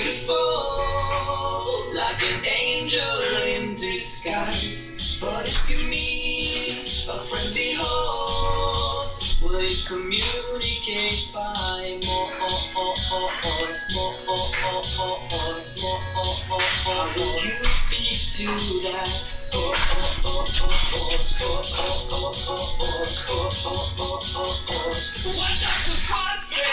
beautiful, like an angel in disguise. But if you meet a friendly host, will you communicate by more? Will you speak to that? What does the front say?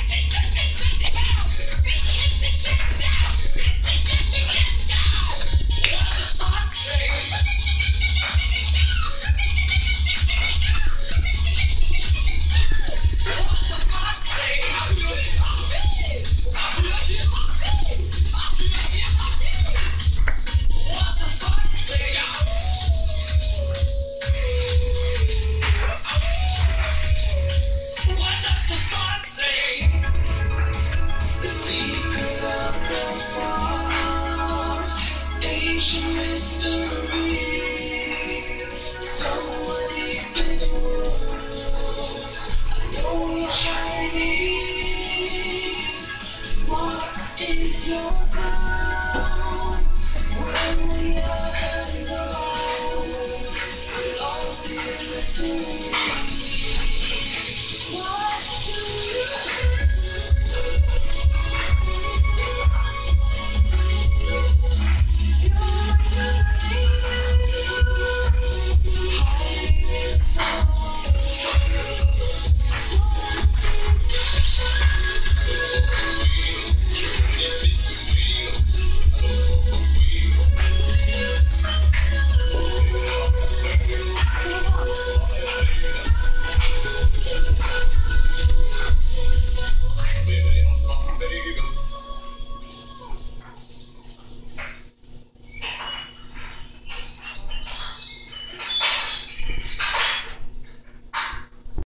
The secret of the farms, ancient mystery, somewhere deep in the woods, I know you're hiding. What is your sound when we are